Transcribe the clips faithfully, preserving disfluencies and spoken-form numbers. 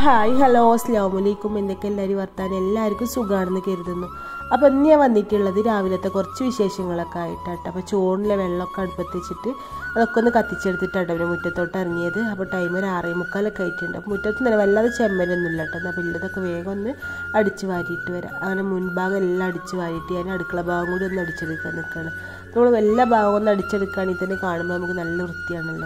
Hi hello അസ്സലാമു അലൈക്കും. എന്തൊക്കെ എല്ലാവരും വർത്താനം? എല്ലാവർക്കും സുഖമാണെന്ന് കരുതുന്നു. അപ്പോൾ ഇന്ന് ഞാൻ വന്നിട്ടുള്ളത് രാവിലത്തെ കുറച്ച് വിശേഷങ്ങളൊക്കെ ആയിട്ടാട്ടോ. അപ്പോൾ ചോറിലെ വെള്ളമൊക്കെ അടുപ്പത്ത് വെച്ചിട്ട് അതൊക്കെ ഒന്ന് കത്തിച്ചെടുത്തിട്ടാണ് അവന് മുറ്റത്തോട്ട് ഇറങ്ങിയത്. അപ്പോൾ ടൈം ഒരു ആറേ മുക്കാലൊക്കെ ആയിട്ടുണ്ട്. അപ്പോൾ മുറ്റത്ത് തന്നെ വല്ലാതെ ചെമ്മലൊന്നും ഇല്ല കേട്ടോ. അപ്പോൾ ഇല്ലതൊക്കെ വേഗം ഒന്ന് അടിച്ച് വാരിയിട്ട് വരാം. അങ്ങനെ മുൻഭാഗം എല്ലാം അടിച്ച് വാരിയിട്ട് ഞാൻ അടുക്കള ഭാഗം കൂടി ഒന്ന് അടിച്ചെടുക്കാൻ നിൽക്കുകയാണ്. നമ്മൾ എല്ലാ ഭാഗവും ഒന്ന് അടിച്ചെടുക്കുകയാണെങ്കിൽ തന്നെ കാണുമ്പോൾ നമുക്ക് നല്ല വൃത്തിയാണല്ലോ.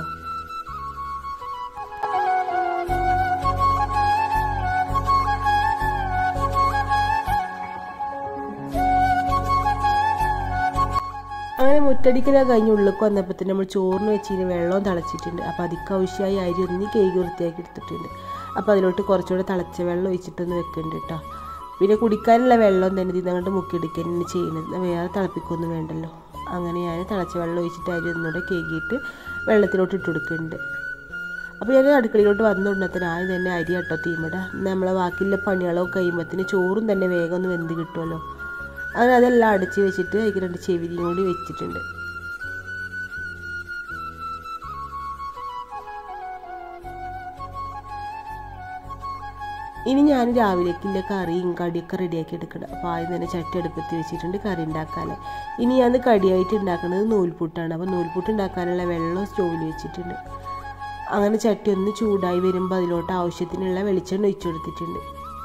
അങ്ങനെ മുറ്റടിക്കലൊക്കെ കഴിഞ്ഞ് ഉള്ളിലേക്ക് വന്നപ്പോൾ തന്നെ നമ്മൾ ചോറിന് വെച്ചിന് വെള്ളവും തിളച്ചിട്ടുണ്ട്. അപ്പോൾ അതിക്ക് ആവശ്യമായി അരി ഒന്ന് കേക്ക് വൃത്തിയാക്കി എടുത്തിട്ടുണ്ട്. അപ്പോൾ അതിലോട്ട് കുറച്ചുകൂടെ തിളച്ച വെള്ളം ഒഴിച്ചിട്ടൊന്ന് വെക്കുന്നുണ്ട് കേട്ടോ. പിന്നെ കുടിക്കാനുള്ള വെള്ളം തന്നെ ഇതിൽ അങ്ങോട്ട് മുക്കിയെടുക്കുക തന്നെ ചെയ്യുന്നത്, വേറെ തിളപ്പിക്കൊന്നും വേണ്ടല്ലോ. അങ്ങനെ ഞാൻ തിളച്ച വെള്ളം ഒഴിച്ചിട്ട് അരി ഒന്നുകൂടെ കേക്കിയിട്ട് വെള്ളത്തിലോട്ട് ഇട്ട് കൊടുക്കുന്നുണ്ട്. അപ്പോൾ ഞാൻ അടുക്കളയിലോട്ട് വന്നുകൊണ്ടത്തിന് ആദ്യം തന്നെ അരി കേട്ടോ തീമട. നമ്മളെ ബാക്കിയുള്ള പണികളൊക്കെ കഴിയുമ്പോഴത്തേന് ചോറും തന്നെ വേഗം ഒന്ന് വെന്ത് കിട്ടുമല്ലോ. അങ്ങനെ അതെല്ലാം അടച്ച് വെച്ചിട്ട് അതിൽ രണ്ട് ചെവിരിയും കൂടി വെച്ചിട്ടുണ്ട്. ഇനി ഞാൻ രാവിലേക്കുള്ള കറിയും കടിയൊക്കെ റെഡിയാക്കി എടുക്കണം. അപ്പോൾ ആദ്യം തന്നെ ചട്ടി അടുപ്പത്ത് വെച്ചിട്ടുണ്ട് കറി ഉണ്ടാക്കാൻ. ഇനി ഞാൻ കടിയായിട്ട് ഉണ്ടാക്കുന്നത് നൂൽപുട്ടാണ്. അപ്പോൾ നൂൽപുട്ട് ഉണ്ടാക്കാനുള്ള വെള്ളം സ്റ്റോവിൽ വെച്ചിട്ടുണ്ട്. അങ്ങനെ ചട്ടി ഒന്ന് ചൂടായി വരുമ്പോൾ അതിലോട്ട് ആവശ്യത്തിനുള്ള വെളിച്ചെണ്ണ ഒഴിച്ചു കൊടുത്തിട്ടുണ്ട്.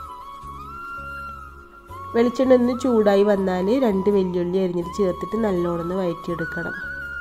വെളിച്ചെണ്ണ ഒന്ന് ചൂടായി വന്നാൽ രണ്ട് വെല്ലുള്ളി അരിഞ്ഞിട്ട് ചേർത്തിട്ട് നല്ലോണം ഒന്ന് വഴറ്റിയെടുക്കണം.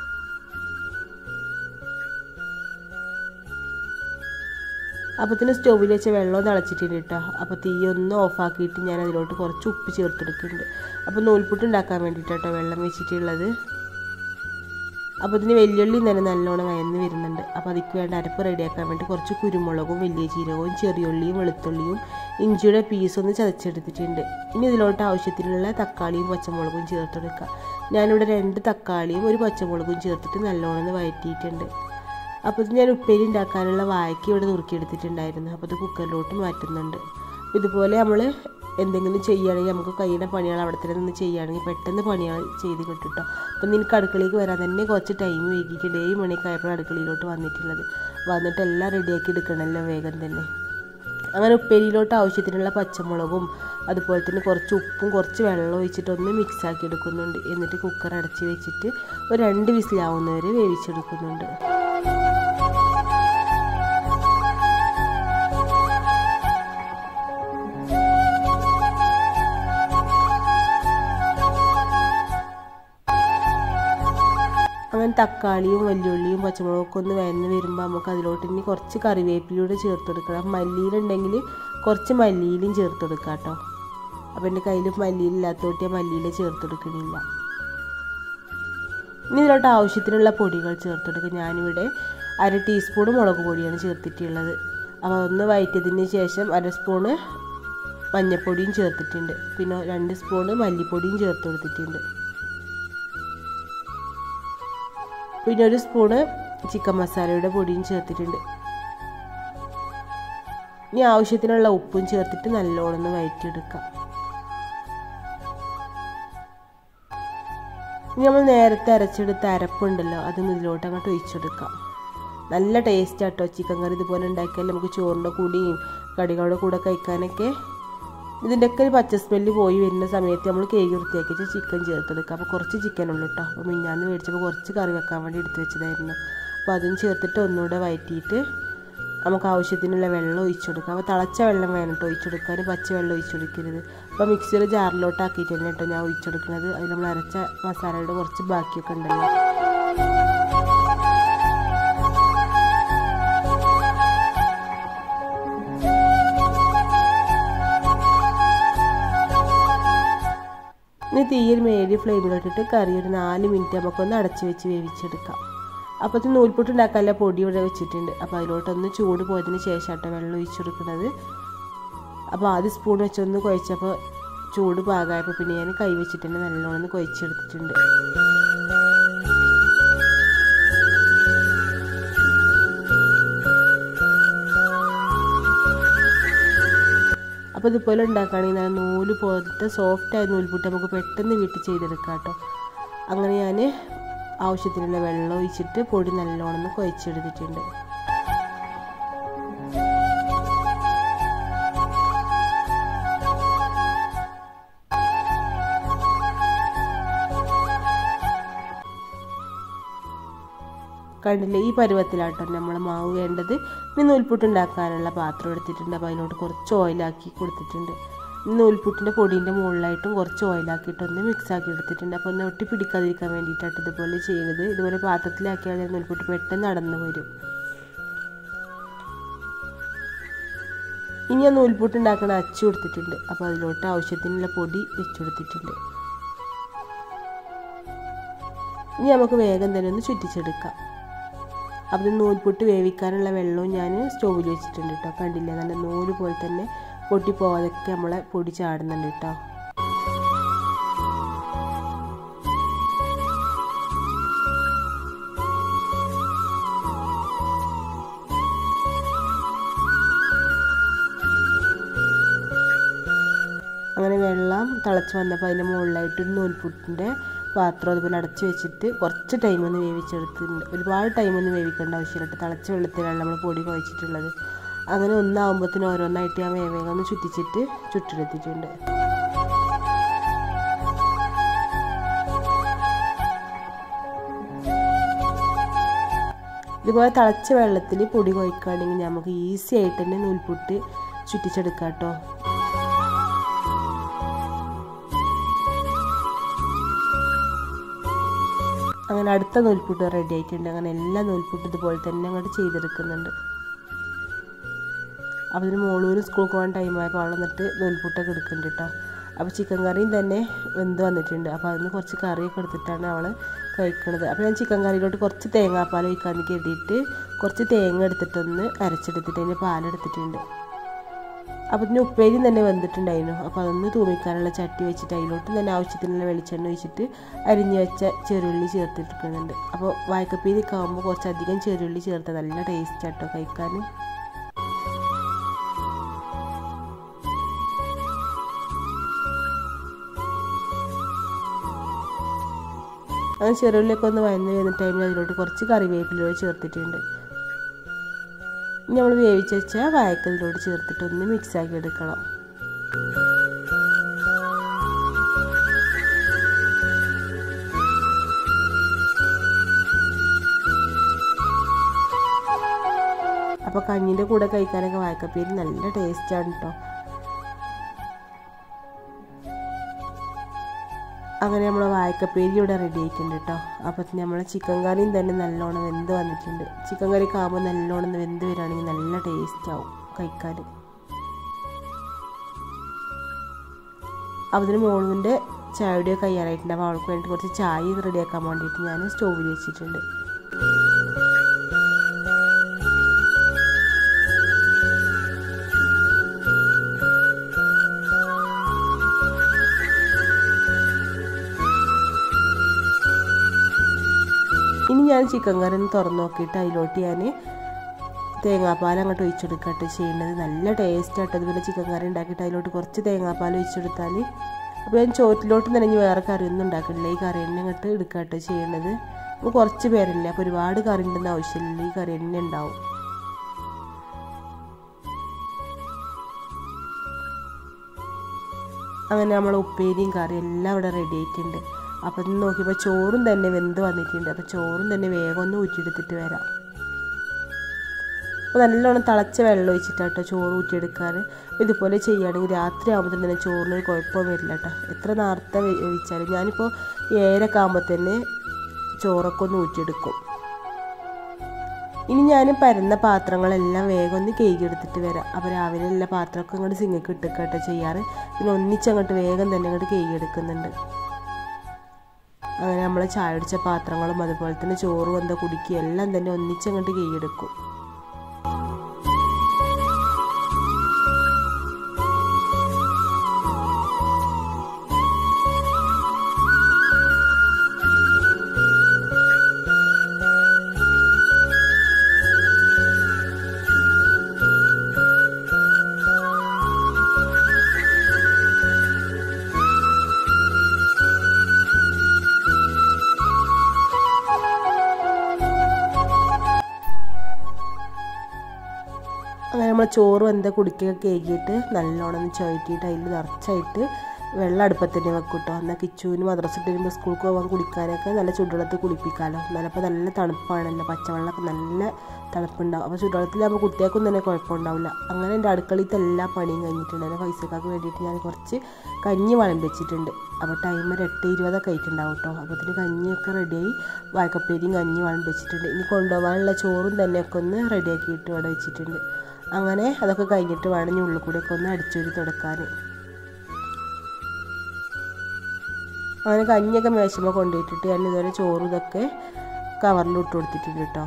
അപ്പത്തിന് സ്റ്റോവിൽ വെച്ച വെള്ളം തിളച്ചിട്ടുണ്ട് കേട്ടോ. അപ്പോൾ തീ ഒന്ന് ഓഫാക്കിയിട്ട് ഞാൻ അതിലോട്ട് കുറച്ച് ഉപ്പ് ചേർത്തെടുക്കുന്നുണ്ട്. അപ്പോൾ നൂൽപുട്ട് ഉണ്ടാക്കാൻ വേണ്ടിയിട്ടോ വെള്ളം വെച്ചിട്ടുള്ളത്. അപ്പോൾ ഇതിന് വെല്ലുള്ളി തന്നെ നല്ലോണം വയന്ന് വരുന്നുണ്ട്. അപ്പോൾ അതിക്ക് വേണ്ട അരപ്പ് റെഡിയാക്കാൻ വേണ്ടി കുറച്ച് കുരുമുളകും വലിയ ജീരകവും ചെറിയുള്ളിയും വെളുത്തുള്ളിയും ഇഞ്ചിയുടെ പീസൊന്ന് ചതച്ചെടുത്തിട്ടുണ്ട്. ഇനി ഇതിലോട്ട് ആവശ്യത്തിനുള്ള തക്കാളിയും പച്ചമുളകും ചേർത്തെടുക്കുക. ഞാനിവിടെ രണ്ട് തക്കാളിയും ഒരു പച്ചമുളകും ചേർത്തിട്ട് നല്ലോണം വഴറ്റിയിട്ടുണ്ട്. അപ്പോൾ ഇത് ഞാൻ ഉപ്പേരി ഉണ്ടാക്കാനുള്ള വാഴയ്ക്ക് ഇവിടെ നുറുക്കിയെടുത്തിട്ടുണ്ടായിരുന്നു. അപ്പോൾ ഇത് കുക്കറിലോട്ട് മാറ്റുന്നുണ്ട്. ഇതുപോലെ നമ്മൾ എന്തെങ്കിലും ചെയ്യുകയാണെങ്കിൽ നമുക്ക് കയ്യുടെ പണികൾ അവിടെ തന്നെ നിന്ന് ചെയ്യുകയാണെങ്കിൽ പെട്ടെന്ന് പണികൾ ചെയ്ത് കിട്ടും കേട്ടോ. അപ്പം നിനക്ക് അടുക്കളയ്ക്ക് വരാൻ തന്നെ കുറച്ച് ടൈം വൈകിയിട്ട് ഏഴ് മണിയൊക്കെ ആയപ്പോൾ അടുക്കളയിലോട്ട് വന്നിട്ടുള്ളത്. വന്നിട്ട് എല്ലാം റെഡിയാക്കി എടുക്കണമല്ലോ വേഗം തന്നെ. അങ്ങനെ ഉപ്പേരിയിലോട്ട് ആവശ്യത്തിനുള്ള പച്ചമുളകും അതുപോലെ തന്നെ കുറച്ച് ഉപ്പും കുറച്ച് വെള്ളം ഒഴിച്ചിട്ടൊന്ന് മിക്സാക്കി എടുക്കുന്നുണ്ട്. എന്നിട്ട് കുക്കർ അടച്ച് വെച്ചിട്ട് ഒരു രണ്ട് വിസിലാവുന്നവരെ വേവിച്ചെടുക്കുന്നുണ്ട്. അങ്ങനെ തക്കാളിയും വലിയുള്ളിയും പച്ചമുളകൊക്കെ ഒന്ന് വഴന്ന് വരുമ്പോൾ നമുക്ക് അതിലോട്ട് ഇനി കുറച്ച് കറിവേപ്പിലൂടെ ചേർത്ത് കൊടുക്കണം. മല്ലിയിലുണ്ടെങ്കിൽ കുറച്ച് മല്ലിയിലും ചേർത്ത് കൊടുക്കാം കേട്ടോ. അപ്പോൾ എൻ്റെ കയ്യിൽ മല്ലിയിലില്ലാത്തോട്ട് ഞാൻ മല്ലിയിൽ ചേർത്ത് കൊടുക്കണില്ല. ഇനി ഇതിലോട്ട് ആവശ്യത്തിനുള്ള പൊടികൾ ചേർത്തെടുക്കുക. ഞാനിവിടെ അര ടീസ്പൂൺ മുളക് പൊടിയാണ് ചേർത്തിട്ടുള്ളത്. അപ്പോൾ അതൊന്ന് വഴറ്റിയതിന് ശേഷം അര സ്പൂണ് മഞ്ഞൾപ്പൊടിയും ചേർത്തിട്ടുണ്ട്. പിന്നെ രണ്ട് സ്പൂണ് മല്ലിപ്പൊടിയും ചേർത്ത് കൊടുത്തിട്ടുണ്ട്. പിന്നെ ഒരു സ്പൂണ് ചിക്കൻ മസാലയുടെ പൊടിയും ചേർത്തിട്ടുണ്ട്. ഇനി ആവശ്യത്തിനുള്ള ഉപ്പും ചേർത്തിട്ട് നല്ലോണം ഒന്ന് വഴറ്റിയെടുക്കാം. ഇനി നമ്മൾ നേരത്തെ അരച്ചെടുത്ത അരപ്പുണ്ടല്ലോ അതൊന്ന് ഇതിലോട്ട് അങ്ങോട്ട് ഒഴിച്ചെടുക്കാം. നല്ല ടേസ്റ്റ് ആട്ടോ ചിക്കൻ കറി. ഇതുപോലെ ഉണ്ടാക്കിയാൽ നമുക്ക് ചോറിൻ്റെ കൂടിയും കടികളുടെ കൂടെ കഴിക്കാനൊക്കെ. ഇതിൻ്റെയൊക്കെ ഒരു പച്ച സ്മെല്ല് പോയി വരുന്ന സമയത്ത് നമ്മൾ കേക്ക് വൃത്തിയാക്കി വെച്ച് ചിക്കൻ ചേർത്തെടുക്കുക. അപ്പോൾ കുറച്ച് ചിക്കനുള്ളൂ കേട്ടോ. അപ്പോൾ മിഞ്ഞാന്ന് മേടിച്ചപ്പോൾ കുറച്ച് കറി വെക്കാൻ വേണ്ടി എടുത്ത് വെച്ചതായിരുന്നു. അപ്പോൾ അതും ചേർത്തിട്ട് ഒന്നുകൂടെ വഴറ്റിയിട്ട് നമുക്ക് ആവശ്യത്തിനുള്ള വെള്ളം ഒഴിച്ചെടുക്കാം. അപ്പോൾ തിളച്ച വെള്ളം വേണം കേട്ടോ ഒഴിച്ചെടുക്കാൻ, പച്ച വെള്ളം ഒഴിച്ചെടുക്കരുത്. അപ്പോൾ മിക്സിയുടെ ജാറിലോട്ട് ആക്കിയിട്ട് തന്നെ കേട്ടോ ഞാൻ ഒഴിച്ചെടുക്കുന്നത്. അതിൽ നമ്മൾ അരച്ച മസാലയുടെ കുറച്ച് ബാക്കിയൊക്കെ ഉണ്ടല്ലോ. ഇനി തീയിൽ മേടി ഫ്ലെയിമിലിട്ടിട്ട് കറി ഒരു നാല് മിനിറ്റ് നമുക്കൊന്ന് അടച്ച് വെച്ച് വേവിച്ചെടുക്കാം. അപ്പോൾ നൂൽപുട്ട് ഉണ്ടാക്കാനുള്ള പൊടി ഇവിടെ വെച്ചിട്ടുണ്ട്. അപ്പോൾ അതിലോട്ടൊന്ന് ചൂട് പോയതിന് ശേഷം കേട്ടോ വെള്ളം ഒഴിച്ചെടുക്കുന്നത്. അപ്പോൾ ആദ്യം സ്പൂൺ വെച്ചൊന്ന് കുഴച്ചപ്പോൾ ചൂട് പാകമായപ്പോൾ പിന്നെ ഞാൻ കൈ വെച്ചിട്ട് തന്നെ നല്ലോണം കുഴച്ചെടുത്തിട്ടുണ്ട്. അപ്പോൾ ഇതുപോലെ ഉണ്ടാക്കുകയാണെങ്കിൽ നല്ല നൂല് പോലത്തെ സോഫ്റ്റായ നൂൽപുട്ട് നമുക്ക് പെട്ടെന്ന് വീട്ടിൽ ചെയ്തെടുക്കാം കേട്ടോ. അങ്ങനെ ഞാൻ ആവശ്യത്തിനുള്ള വെള്ളം ഒഴിച്ചിട്ട് പൊടി നല്ലോണം കുഴച്ചെടുത്തിട്ടുണ്ട്. കണ്ടില്ലേ, ഈ പരുവത്തിലാട്ടോ നമ്മൾ മാവ് വേണ്ടത്. ഇനി നൂൽപുട്ട് ഉണ്ടാക്കാനുള്ള പാത്രം എടുത്തിട്ടുണ്ട്. അപ്പോൾ അതിലോട്ട് കുറച്ച് ഓയിലാക്കി കൊടുത്തിട്ടുണ്ട്. നൂൽപുട്ടിൻ്റെ പൊടീൻ്റെ മുകളിലായിട്ടും കുറച്ച് ഓയിലാക്കിയിട്ട് ഒന്ന് മിക്സാക്കി എടുത്തിട്ടുണ്ട്. അപ്പോൾ ഒന്ന് ഒട്ടി പിടിക്കാതിരിക്കാൻ വേണ്ടിയിട്ടാണ് ഇതുപോലെ ചെയ്യുന്നത്. ഇതുപോലെ പാത്രത്തിലാക്കിയാൽ നൂൽപുട്ട് പെട്ടെന്ന് നടന്നു വരും. ഇനി ഞാൻ നൂൽപുട്ട് ഉണ്ടാക്കുന്ന അച്ചു കൊടുത്തിട്ടുണ്ട്. അപ്പോൾ അതിലോട്ട് ആവശ്യത്തിനുള്ള പൊടി വെച്ച് കൊടുത്തിട്ടുണ്ട്. ഇനി നമുക്ക് വേഗം തന്നെ ഒന്ന് ചുറ്റിച്ചെടുക്കാം. അപ്പോൾ നൂൽപുട്ട് വേവിക്കാനുള്ള വെള്ളവും ഞാൻ സ്റ്റൗവിൽ വെച്ചിട്ടുണ്ട് കേട്ടോ. കണ്ടില്ലേ, നല്ല നൂല് പോലെ തന്നെ പൊട്ടിപ്പോവാതൊക്കെ നമ്മളെ പൊടി ചാടുന്നുണ്ട് കേട്ടോ. അങ്ങനെ വെള്ളം തിളച്ച് വന്നപ്പോൾ അതിൻ്റെ മുകളിലായിട്ടൊരു നൂൽപുട്ടിൻ്റെ പാത്രം അതുപോലെ അടച്ച് വെച്ചിട്ട് കുറച്ച് ടൈമൊന്ന് വേവിച്ചെടുത്തിട്ടുണ്ട്. ഒരുപാട് ടൈമൊന്നും വേവിക്കേണ്ട ആവശ്യമില്ല. തിളച്ച വെള്ളത്തിലാണ് നമ്മൾ പൊടി കുഴച്ചിട്ടുള്ളത്. അങ്ങനെ ഒന്നാകുമ്പോഴത്തേനും ഓരോന്നായിട്ട് ഞാൻ വേഗം ഒന്ന് ചുറ്റിച്ചിട്ട് ചുട്ടെടുത്തിട്ടുണ്ട്. ഇതുപോലെ തിളച്ച വെള്ളത്തിൽ പൊടി കുഴക്കുകയാണെങ്കിൽ നമുക്ക് ഈസി ആയിട്ട് തന്നെ നൂൽപുട്ട് ചുറ്റിച്ചെടുക്കാം കേട്ടോ. അങ്ങനെ അടുത്ത നൂൽപുട്ട് റെഡി ആയിട്ടുണ്ട്. അങ്ങനെ എല്ലാ നൂൽപുട്ടും ഇതുപോലെ തന്നെ അങ്ങോട്ട് ചെയ്തെടുക്കുന്നുണ്ട്. അപ്പോൾ ഇതിന് മോളൂര് സ്കൂൾ പോകാൻ ടൈമായപ്പോൾ അവൾ വന്നിട്ട് നൂൽപുട്ടൊക്കെ എടുക്കുന്നുണ്ട് കേട്ടോ. അപ്പോൾ ചിക്കൻ കറിയും തന്നെ വെന്ത് വന്നിട്ടുണ്ട്. അപ്പോൾ അതിന് കുറച്ച് കറിയൊക്കെ എടുത്തിട്ടാണ് അവൾ കഴിക്കുന്നത്. അപ്പോൾ ഞാൻ ചിക്കൻ കറിയിലോട്ട് കുറച്ച് തേങ്ങാപ്പാൽ ഒഴിക്കാമെന്ന് കരുതിയിട്ട് കുറച്ച് തേങ്ങ എടുത്തിട്ടൊന്ന് അരച്ചെടുത്തിട്ട് അതിൻ്റെ പാലെടുത്തിട്ടുണ്ട്. അപ്പോൾ ഇതിന് ഉപ്പേരിയും തന്നെ വെന്തിട്ടുണ്ടായിരുന്നു. അപ്പോൾ അതൊന്ന് തൂമിക്കാനുള്ള ചട്ടി വെച്ചിട്ട് അതിലോട്ട് തന്നെ ആവശ്യത്തിനുള്ള വെളിച്ചെണ്ണ ഒഴിച്ചിട്ട് അരിഞ്ഞ് വെച്ച ചെറുള്ളി ചേർത്തിട്ടിരിക്കുന്നുണ്ട്. അപ്പോൾ വാഴക്കപ്പേരിയൊക്കെ ആകുമ്പോൾ കുറച്ചധികം ചെറുള്ളി ചേർത്താൽ നല്ല ടേസ്റ്റ് ആട്ടോ കഴിക്കാൻ. അങ്ങനെ ചെറുള്ളിയൊക്കെ ഒന്ന് വഴന്ന് വരുന്ന ടൈമിൽ അതിലോട്ട് കുറച്ച് കറിവേപ്പിലൂടെ ചേർത്തിട്ടുണ്ട്. നമ്മൾ വേവിച്ച് വെച്ചാൽ വാഴക്കതിലോട്ട് ചേർത്തിട്ട് ഒന്ന് മിക്സാക്കി എടുക്കണം. അപ്പോൾ കഞ്ഞിൻ്റെ കൂടെ കഴിക്കാനൊക്കെ വാഴക്കപ്പേരി നല്ല ടേസ്റ്റാണ് കേട്ടോ. അങ്ങനെ നമ്മൾ വാഴക്കപ്പേരി ഇവിടെ റെഡി ആയിട്ടുണ്ട് കേട്ടോ. അപ്പോൾ നമ്മളെ ചിക്കൻ കറിയും തന്നെ നല്ലോണം വെന്ത് വന്നിട്ടുണ്ട്. ചിക്കൻ കറിയൊക്കെ ആകുമ്പോൾ നല്ലോണം വെന്ത് വരികയാണെങ്കിൽ നല്ല ടേസ്റ്റ് ആവും കഴിക്കാൻ. അപ്പോൾ ഇതിന് മോളുവിൻ്റെ ചായയുടെ കയ്യാറായിട്ടുണ്ട്. അപ്പോൾ അവൾക്ക് വേണ്ടി കുറച്ച് ചായ റെഡിയാക്കാൻ വേണ്ടിയിട്ട് ഞാൻ സ്റ്റൗവിൽ വെച്ചിട്ടുണ്ട്. ഇനി ഞാൻ ചിക്കൻ കറി ഒന്ന് തുറന്ന് നോക്കിയിട്ട് അതിലോട്ട് ഞാൻ തേങ്ങാപ്പാൽ അങ്ങോട്ട് ഒഴിച്ചെടുക്കട്ടെ ചെയ്യുന്നത്. നല്ല ടേസ്റ്റ് ആട്ടോ. അതുപോലെ ചിക്കൻ കറി ഉണ്ടാക്കിയിട്ട് അതിലോട്ട് കുറച്ച് തേങ്ങാപ്പാൽ ഒഴിച്ചെടുത്താൽ. അപ്പോൾ ഞാൻ ചോറ്റിലോട്ട് നനഞ്ഞ് വേറെ കറിയൊന്നും ഉണ്ടാക്കില്ല. ഈ കറി തന്നെ അങ്ങോട്ട് എടുക്കട്ടെ ചെയ്യുന്നത്. അപ്പോൾ കുറച്ച് പേരല്ലേ, അപ്പോൾ ഒരുപാട് കറി ഉണ്ടെന്ന് ആവശ്യമില്ല. ഈ കറി തന്നെ ഉണ്ടാവും. അങ്ങനെ നമ്മൾ ഉപ്പേരിയും കറിയും എല്ലാം ഇവിടെ റെഡി ആയിട്ടുണ്ട്. അപ്പം ഇത് നോക്കിയപ്പോൾ ചോറും തന്നെ വെന്ത് വന്നിട്ടുണ്ട്. അപ്പോൾ ചോറും തന്നെ വേഗം ഒന്ന് ഊറ്റിയെടുത്തിട്ട് വരാം. അപ്പോൾ നല്ലോണം തിളച്ച വെള്ളം ഒഴിച്ചിട്ടാട്ടോ ചോറ് ഊറ്റിയെടുക്കാൻ. ഇതുപോലെ ചെയ്യുകയാണെങ്കിൽ രാത്രി ആകുമ്പോൾ തന്നെ ചോറിനൊരു കുഴപ്പം വരില്ല കേട്ടോ. എത്ര നേരത്തെ വേവിച്ചാലും ഞാനിപ്പോൾ ഏഴരൊക്കെ ആകുമ്പോൾ തന്നെ ചോറൊക്കെ ഒന്ന് ഊറ്റിയെടുക്കും. ഇനി ഞാൻ പരന്ന പാത്രങ്ങളെല്ലാം വേഗം ഒന്ന് കഴുകിയെടുത്തിട്ട് വരാം. അപ്പോൾ രാവിലെ എല്ലാ പാത്രമൊക്കെ അങ്ങോട്ട് സിങ്കക്ക് ഇട്ടൊക്കെ ചെയ്യാറ്. പിന്നെ ഒന്നിച്ചങ്ങോട്ട് വേഗം തന്നെ അങ്ങോട്ട് കഴുകിയെടുക്കുന്നുണ്ട്. അങ്ങനെ നമ്മൾ ചായ അടിച്ച പാത്രങ്ങളും അതുപോലെ തന്നെ ചോറ് വന്ന കുടിക്കുക എല്ലാം തന്നെ ഒന്നിച്ചങ്ങോട്ട് കൈയെടുക്കും. അങ്ങനെ നമ്മൾ ചോറ് വെന്ത കുടിക്കൊക്കെ കേക്കിയിട്ട് നല്ലോണം ചുഴറ്റിയിട്ട് അതിൽ നിറച്ചായിട്ട് വെള്ളം അടുപ്പത്ത് തന്നെ വെക്കും കേട്ടോ. എന്നാൽ കിച്ചുവിന് മദ്രസ ഇട്ട് വരുമ്പോൾ സ്കൂൾക്ക് പോകാൻ കുളിക്കാനൊക്കെ നല്ല ചുടുവെള്ളത്തിൽ കുളിപ്പിക്കാമല്ലോ. എന്നാലപ്പോൾ നല്ല തണുപ്പാണല്ലോ, പച്ചവെള്ളമൊക്കെ നല്ല തണുപ്പുണ്ടാവും. അപ്പോൾ ചുടുവെള്ളത്തിലാകുമ്പോൾ കുട്ടികൾക്കും തന്നെ കുഴപ്പമുണ്ടാവില്ല. അങ്ങനെ എൻ്റെ അടുക്കളയിലത്തെ എല്ലാ പണിയും കഴിഞ്ഞിട്ടുണ്ട്. എൻ്റെ പൈസക്കാർക്ക് വേണ്ടിയിട്ട് ഞാൻ കുറച്ച് കഞ്ഞി വിളമ്പി വെച്ചിട്ടുണ്ട്. അപ്പോൾ ടൈം ഒരു എട്ട് ഇരുപതൊക്കെ ആയിട്ടുണ്ടാവും കേട്ടോ. അപ്പോഴത്തേന് കഞ്ഞിയൊക്കെ റെഡിയായി, വാഴക്കപ്പേരിയും കഞ്ഞി വിളമ്പി വെച്ചിട്ടുണ്ട്. ഇനി കൊണ്ടുപോകാനുള്ള ചോറും തന്നെയൊക്കെ ഒന്ന് റെഡിയാക്കിയിട്ട് ഇവിടെ വെച്ചിട്ടുണ്ട്. അങ്ങനെ അതൊക്കെ കഴിഞ്ഞിട്ട് വേണം ഇനി ഉള്ളിൽ കൂടെയൊക്കെ ഒന്ന് അടിച്ചൊരു തുടക്കാൻ. അങ്ങനെ കഞ്ഞിയൊക്കെ മേശുമ്പോൾ കൊണ്ടുപോയിട്ടിട്ട് ഞാൻ ഇതുവരെ ചോറും ഇതൊക്കെ കവറിൽ ഇട്ട് കൊടുത്തിട്ടുണ്ട് കേട്ടോ.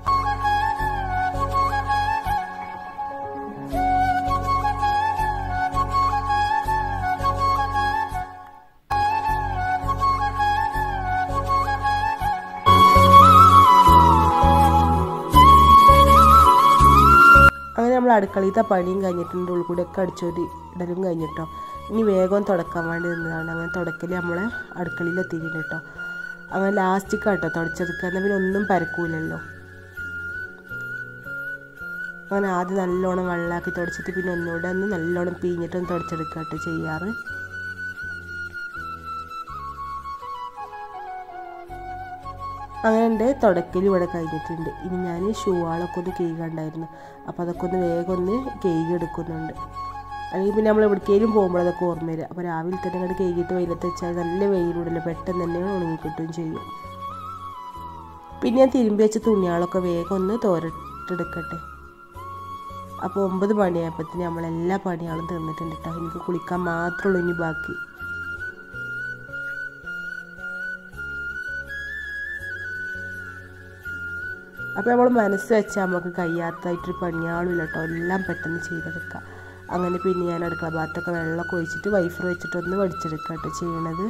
അങ്ങനെ നമ്മൾ അടുക്കളയിലത്തെ പണിയും കഴിഞ്ഞിട്ടുണ്ട്, ഉള്ളിൽ കൂടെയൊക്കെ അടിച്ചൊരു ഇടലും കഴിഞ്ഞിട്ടോ. ഇനി വേഗം തുടക്കാൻ വേണ്ടി നിന്നതാണ്. അങ്ങനെ തുടക്കൽ നമ്മളെ അടുക്കളയിൽ എത്തിയിട്ടുണ്ട് കേട്ടോ. അങ്ങനെ ലാസ്റ്റിക്ക് കേട്ടോ തുടച്ചെടുക്കുക, എന്നാൽ പിന്നെ ഒന്നും പരക്കൂലല്ലോ. അങ്ങനെ ആദ്യം നല്ലോണം വെള്ളമാക്കി തുടച്ചിട്ട് പിന്നെ ഒന്നുകൂടെ ഒന്ന് നല്ലോണം പിഴിഞ്ഞിട്ടൊന്ന് തുടച്ചെടുക്കുക കേട്ടോ ചെയ്യാറ്. അങ്ങനെ എൻ്റെ തുടക്കൽ ഇവിടെ കഴിഞ്ഞിട്ടുണ്ട്. ഇനി ഞാൻ ഷൂവാളൊക്കെ ഒന്ന് കേൾക്കണ്ടായിരുന്നു, അപ്പോൾ അതൊക്കെ ഒന്ന് വേഗം ഒന്ന് കേക്ക് എടുക്കുന്നുണ്ട്. അല്ലെങ്കിൽ പിന്നെ നമ്മൾ എവിടേക്കെങ്കിലും പോകുമ്പോൾ അതൊക്കെ ഓർമ്മ വരിക. അപ്പോൾ രാവിലെ തന്നെ അങ്ങോട്ട് കേക്കിയിട്ട് വെയിലത്ത് വെച്ചാൽ നല്ല വെയിലൂടല്ലോ, പെട്ടെന്ന് തന്നെ ഉണങ്ങിക്കിട്ടുകയും ചെയ്യും. പിന്നെ ഞാൻ തിരുമ്പി വെച്ച തുണികളൊക്കെ വേഗം ഒന്ന് തോരട്ടെടുക്കട്ടെ. അപ്പോൾ ഒമ്പത് മണിയായപ്പോഴത്തേന് നമ്മളെല്ലാ പണികളും തീർന്നിട്ടുണ്ട് കേട്ടോ. എനിക്ക് കുളിക്കാൻ മാത്രമേ ഉള്ളൂ ഇനി ബാക്കി. അപ്പോൾ നമ്മൾ മനസ്സ് വെച്ചാൽ നമുക്ക് കഴിയാത്തതായിട്ടൊരു പണിയാളുമില്ല കേട്ടോ, എല്ലാം പെട്ടെന്ന് ചെയ്തെടുക്കാം. അങ്ങനെ പിന്നെ ഞാൻ അടുക്കള ഭാഗത്തൊക്കെ വെള്ളമൊക്കെ ഒഴിച്ചിട്ട് വൈഫർ വെച്ചിട്ടൊന്ന് വടിച്ചെടുക്കുക കേട്ടോ ചെയ്യണത്.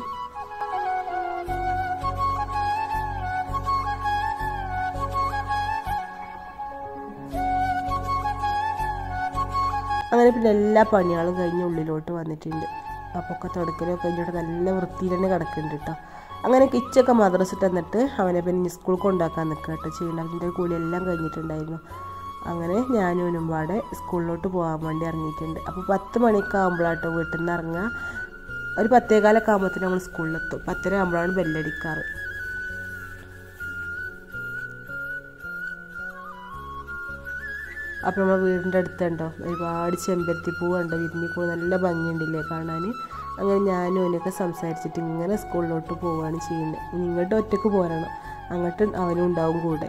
അങ്ങനെ പിന്നെ എല്ലാ പണികളും കഴിഞ്ഞ് ഉള്ളിലോട്ട് വന്നിട്ടുണ്ട്. അപ്പോൾ ഒക്കെ തുടക്കലൊക്കെ കഴിഞ്ഞിട്ട് നല്ല വൃത്തിയിൽ തന്നെ കിടക്കുന്നുണ്ട് കേട്ടോ. അങ്ങനെ കിച്ചൊക്കെ മദ്രസിട്ട് തന്നിട്ട് അവനെ പിന്നെ സ്കൂളിൽ കൊണ്ടാക്കാൻ നിൽക്കുക കേട്ടോ ചെയ്യണം. അതിൻ്റെ കൂലിയെല്ലാം കഴിഞ്ഞിട്ടുണ്ടായിരുന്നു. അങ്ങനെ ഞാനും മുൻപാടെ സ്കൂളിലോട്ട് പോകാൻ വേണ്ടി ഇറങ്ങിയിട്ടുണ്ട്. അപ്പോൾ പത്ത് മണിയൊക്കെ ആകുമ്പോഴാട്ടോ വീട്ടിൽ നിന്ന് ഇറങ്ങുക. ഒരു പത്തേകാലൊക്കെ ആകുമ്പോഴത്തേന് നമ്മൾ സ്കൂളിലെത്തും. പത്തര ആകുമ്പോഴാണ് ബെല്ലടിക്കാറ്. അപ്പോൾ നമ്മൾ വീടിൻ്റെ അടുത്തുണ്ടോ ഒരുപാട് ചെമ്പരത്തി പൂവുണ്ടോ, വിരിഞ്ഞി പൂ നല്ല ഭംഗിയുണ്ടില്ലേ കാണാൻ. അങ്ങനെ ഞാനും അവനൊക്കെ സംസാരിച്ചിട്ട് ഇങ്ങനെ സ്കൂളിലോട്ട് പോവുകയാണ് ചെയ്യുന്നത്. ഇനി ഇങ്ങോട്ട് ഒറ്റയ്ക്ക് പോരണം, അങ്ങോട്ട് അവനും ഉണ്ടാവും കൂടെ.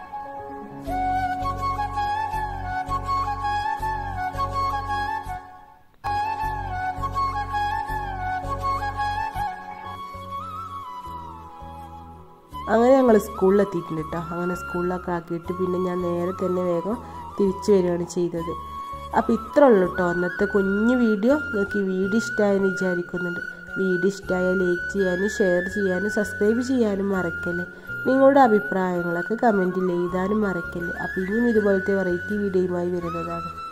അങ്ങനെ ഞങ്ങൾ സ്കൂളിലെത്തിയിട്ടുണ്ട് കേട്ടോ. അങ്ങനെ സ്കൂളിലൊക്കെ ആക്കിയിട്ട് പിന്നെ ഞാൻ നേരെ തന്നെ വേഗം തിരിച്ചു വരികയാണ് ചെയ്തത്. അപ്പോൾ ഇത്ര ഉള്ളൂ കേട്ടോ അന്നത്തെ കുഞ്ഞു വീഡിയോ. നിങ്ങൾക്ക് ഈ വീഡിയോ ഇഷ്ടമായെന്ന് വിചാരിക്കുന്നുണ്ട്. വീഡിയോ ഇഷ്ടമായാൽ ലൈക്ക് ചെയ്യാനും ഷെയർ ചെയ്യാനും സബ്സ്ക്രൈബ് ചെയ്യാനും മറക്കല്ലേ. നിങ്ങളുടെ അഭിപ്രായങ്ങളൊക്കെ കമൻറ്റിൽ എഴുതാനും മറക്കല്ലേ. അപ്പോൾ ഇനിയും ഇതുപോലത്തെ വെറൈറ്റി വീഡിയോയുമായി വരുന്നതാണ്.